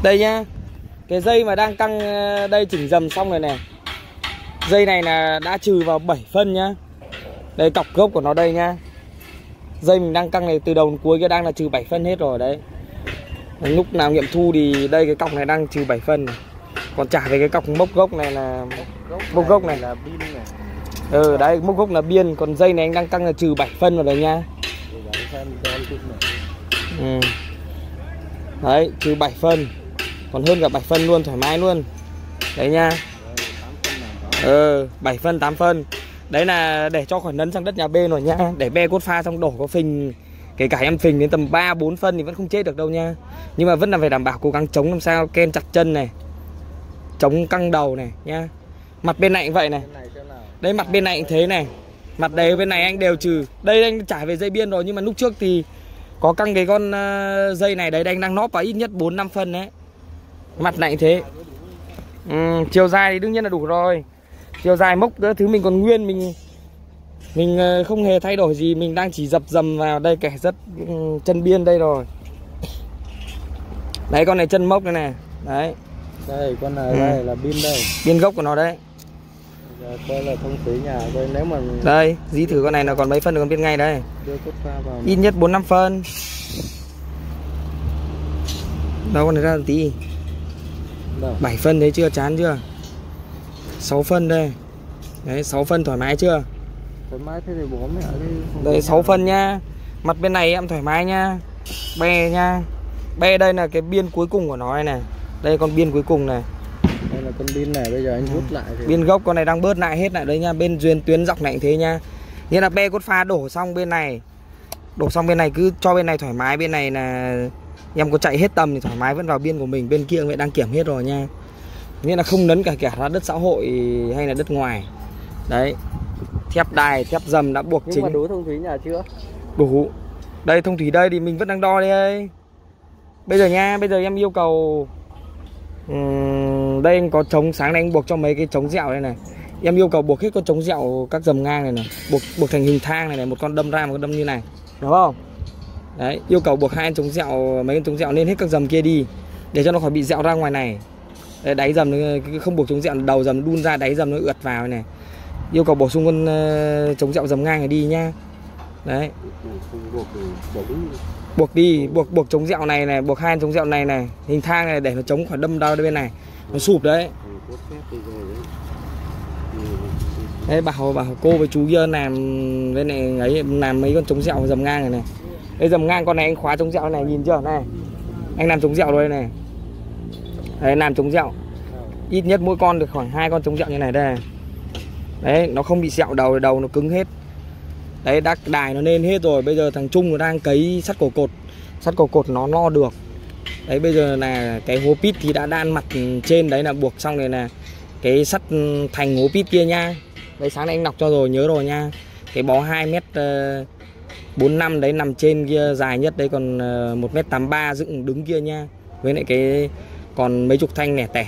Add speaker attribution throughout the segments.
Speaker 1: Đây nhá, cái dây mà đang căng đây chỉnh dầm xong rồi này. Dây này là đã trừ vào 7 phân nhá. Đây cọc gốc của nó đây nhá. Dây mình đang căng này từ đầu đến cuối kia đang là trừ 7 phân hết rồi đấy. Lúc nào nghiệm thu thì đây cái cọc này đang trừ 7 phân này. Còn trả về cái cọc mốc gốc này là mốc gốc này là biên này. Đấy mốc gốc là biên. Còn dây này anh đang căng là trừ 7 phân vào đấy nha. Đấy trừ 7 phân. Còn hơn cả 7 phân luôn, thoải mái luôn. Đấy nha. 7 phân 8 phân. Đấy là để cho khỏi nấn sang đất nhà bên rồi nhá. Để be cốt pha xong đổ có phình. Kể cả em phình đến tầm 3-4 phân thì vẫn không chết được đâu nha. Nhưng mà vẫn là phải đảm bảo cố gắng chống làm sao ken chặt chân này, chống căng đầu này nhá. Mặt bên này cũng vậy này. Đây mặt bên này cũng thế này. Mặt đấy bên này anh đều trừ. Đây anh trải về dây biên rồi. Nhưng mà lúc trước thì có căng cái con dây này đấy, anh đang nóp vào ít nhất 4-5 phân đấy. Mặt này cũng thế. Chiều dài thì đương nhiên là đủ rồi. Chiều dài mốc thứ mình còn nguyên. Mình không hề thay đổi gì. Mình đang chỉ dập dầm vào đây kẻ rất chân biên đây rồi. Đấy con này chân mốc đây này. Đấy.
Speaker 2: Đây con này đây là biên đây.
Speaker 1: Biên gốc của nó đấy.
Speaker 2: Giờ coi là thông phí nhà coi nếu mà
Speaker 1: đây dí thử con này là còn mấy phân được con biên ngay đây.
Speaker 2: Đưa cốt pha vào.
Speaker 1: Ít nhất 4-5 phân. Đâu con này ra một tí. Đâu? 7 phân thấy chưa, chán chưa? 6 phân đây. Đấy 6 phân thoải mái chưa?
Speaker 2: Thoải mái thế thì bố mẹ đi.
Speaker 1: Đây 6 phân nha. Mặt bên này em thoải mái nha. Be nha. Be đây là cái biên cuối cùng của nó đây này. Đây con biên cuối cùng này.
Speaker 2: Đây là con biên này, bây giờ anh rút lại thì...
Speaker 1: Biên gốc con này đang bớt lại hết lại đấy nha. Bên duyên tuyến dọc này cũng thế nha. Nghĩa là be cốt pha đổ xong bên này. Đổ xong bên này cứ cho bên này thoải mái. Bên này là em có chạy hết tầm thì thoải mái vẫn vào biên của mình. Bên kia cũng đang kiểm hết rồi nha. Nghĩa là không nấn cả ra đất xã hội hay là đất ngoài. Đấy. Thép đài, thép dầm đã buộc.
Speaker 2: Nhưng
Speaker 1: chính.
Speaker 2: mà đủ thông thủy nhà chưa?
Speaker 1: Đủ. Đây thông thủy đây thì mình vẫn đang đo đây. Bây giờ nha, bây giờ em yêu cầu đây anh có chống sáng nay anh buộc cho mấy cái chống dẹo đây này. Em yêu cầu buộc hết con chống dẹo các dầm ngang này này, buộc thành hình thang này này, một con đâm ra một con đâm như này. Đúng không? Đấy, yêu cầu buộc 2 chống dẹo, mấy con chống dẹo lên hết các dầm kia đi để cho nó khỏi bị dẹo ra ngoài này. Đấy, đáy dầm không buộc chống dẹo, đầu dầm đun ra, đáy dầm nó ượt vào này. Yêu cầu bổ sung con chống dẹo dầm ngang này đi nhá. Đấy. Buộc đi, buộc chống dẹo này này, buộc 2 chống dẹo này này, hình thang này để nó chống khỏi đâm đau bên này. Nó sụp đấy. Đấy bảo cô với chú kia làm bên này ấy, làm mấy con chống dẹo dầm ngang này này. Đây dầm ngang con này anh khóa chống dẹo này, nhìn chưa này. Anh làm chống dẹo rồi này. Đấy làm chống dẹo. Ít nhất mỗi con được khoảng 2 con chống dẹo như này đây. Đấy, nó không bị sẹo đầu, đầu nó cứng hết. Đấy, đài nó lên hết rồi. Bây giờ thằng Trung nó đang cấy sắt cổ cột. Sắt cổ cột nó lo được. Đấy, bây giờ là cái hố pít thì đã đan mặt trên. Đấy là buộc xong rồi là cái sắt thành hố pít kia nha. Đấy, sáng nay anh đọc cho rồi, nhớ rồi nha. Cái bó 2m45 đấy nằm trên kia dài nhất. Đấy còn 1m83 dựng đứng kia nha. Với lại cái còn mấy chục thanh này tẻ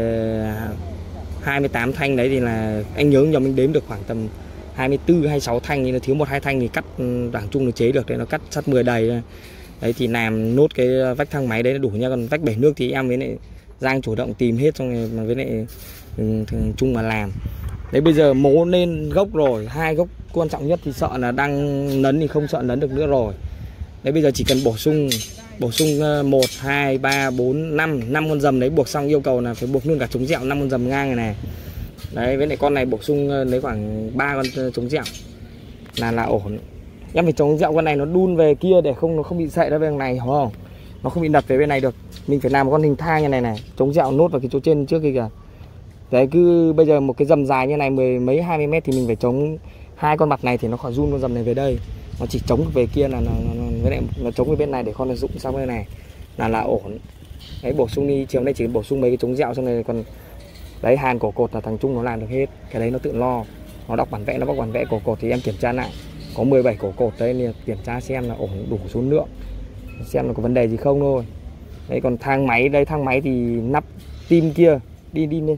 Speaker 1: 28 thanh đấy thì là anh nhớ nhầm, mình đếm được khoảng tầm 24 26 thanh, nhưng là thiếu 1-2 thanh thì cắt đảng Trung nó chế được, đấy nó cắt sắt 10 đầy. Đấy thì làm nốt cái vách thang máy đấy là đủ nha. Còn vách bể nước thì em với lại Giang chủ động tìm hết, xong rồi mà với lại thằng Trung mà làm. Đấy bây giờ mố lên gốc rồi, 2 gốc quan trọng nhất thì sợ là đang nấn thì không sợ nấn được nữa rồi. Đấy bây giờ chỉ cần bổ sung 1, 2, 3, 4, 5 con dầm đấy, buộc xong yêu cầu là phải buộc luôn cả chống dẹo 5 con dầm ngang này. Đấy với lại con này bổ sung lấy khoảng 3 con chống dẹo là ổn. Em phải chống dẹo con này nó đun về kia để nó không bị sậy ra bên này, hiểu không? Nó không bị đập về bên này được. Mình phải làm một con hình thang như này này, chống dẹo nốt vào cái chỗ trên trước kia kìa. Đấy cứ bây giờ một cái dầm dài như này 10 mấy 20 mét thì mình phải chống 2 con mặt này thì nó khỏi run con dầm này về đây. Nó chỉ chống về kia là với lại nó chống về bên này để con nó rụng sang bên này là ổn. Đấy bổ sung đi, chiều nay chỉ bổ sung mấy cái chống dẹo xong này, còn đấy hàn cổ cột là thằng Trung nó làm được hết. Cái đấy nó tự lo. Nó đọc bản vẽ, nó bóc bản vẽ cổ cột thì em kiểm tra lại. Có 17 cổ cột đấy thì kiểm tra xem là ổn đủ số lượng. Xem là có vấn đề gì không thôi. Đấy còn thang máy đây, thang máy thì nắp tim kia đi lên.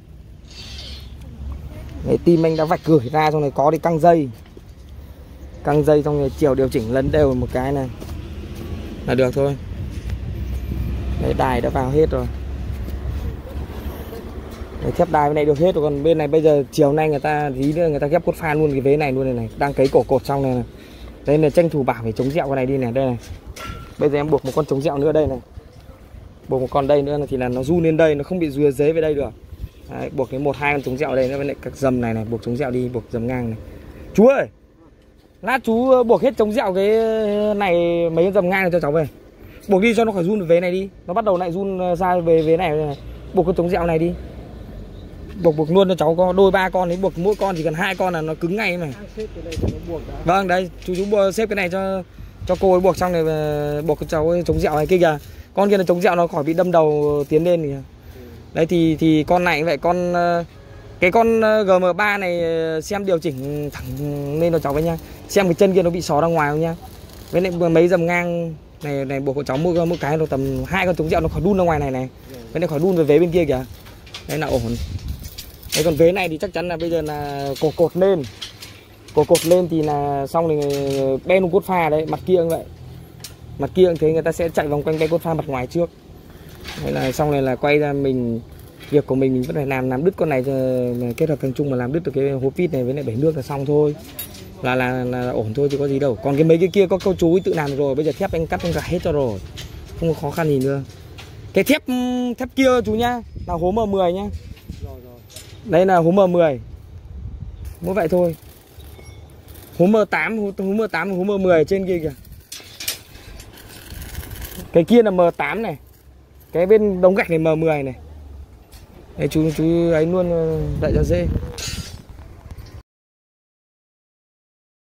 Speaker 1: Đấy tim anh đã vạch gửi ra, xong này có đi căng dây xong rồi chiều điều chỉnh lấn đều một cái này là được thôi. Đấy đài đã vào hết rồi. Đấy, thép đai bên này được hết rồi, còn bên này bây giờ chiều nay người ta tí nữa người ta ghép cốt pha luôn cái vế này luôn này, đang cấy cổ cột xong này, này. Đây là tranh thủ bảo phải chống dẹo cái này đi này, đây này. Bây giờ em buộc một con chống dẹo nữa đây này. Buộc một con đây nữa thì là nó run lên đây, nó không bị dưa dế về đây được. Đấy, buộc cái 1-2 con chống dẹo đây nữa, với lại các dầm này này, buộc chống dẹo đi, buộc dầm ngang này. Chú ơi, lát chú buộc hết chống dẹo cái này, mấy cái dầm ngang này cho cháu về. Buộc đi cho nó khỏi run về này đi, nó bắt đầu lại run ra về này. Buộc cái chống dẹo này đi. Buộc luôn cho cháu có đôi 3 con đấy, buộc mỗi con chỉ cần 2 con là nó cứng ngay mà. Vâng đấy, chú xếp cái này cho cô ấy buộc xong này, buộc cho cháu chống dẹo này kia kìa. Con kia là chống dẹo nó khỏi bị đâm đầu tiến lên kìa. Đấy thì con này vậy, cái con GM3 này xem điều chỉnh thẳng lên cho cháu với nha. Xem cái chân kia nó bị xó ra ngoài không nha. Với lại mấy dầm ngang này buộc của cháu mỗi cái nó tầm 2 con chống dẹo nó khỏi đun ra ngoài này này. Với lại khỏi đun về vế bên kia kìa. Đấy là ổn. Đấy, còn vế này thì chắc chắn là bây giờ là cổ cột lên. Cổ cột lên thì là xong thì ben cốt pha đấy, mặt kia cũng vậy. Mặt kia cũng thế, người ta sẽ chạy vòng quanh ben cốt pha mặt ngoài trước. Đấy là xong này là quay ra mình, việc của mình vẫn phải làm đứt con này, kết hợp thằng Trung mà làm đứt được cái hố vít này với lại bể nước là xong thôi. Là ổn thôi chứ có gì đâu. Còn cái mấy cái kia có cô chú ấy tự làm rồi, bây giờ thép anh cắt anh gạch hết cho rồi. Không có khó khăn gì nữa. Cái thép kia chú nhá, là hố M10 nhá. Đây là hố M10. Mỗi vậy thôi. Hố M8, hố M10 trên kia kìa. Cái kia là M8 này. Cái bên đống gạch này M10 này. Đấy chú ấy luôn đậy cho dễ.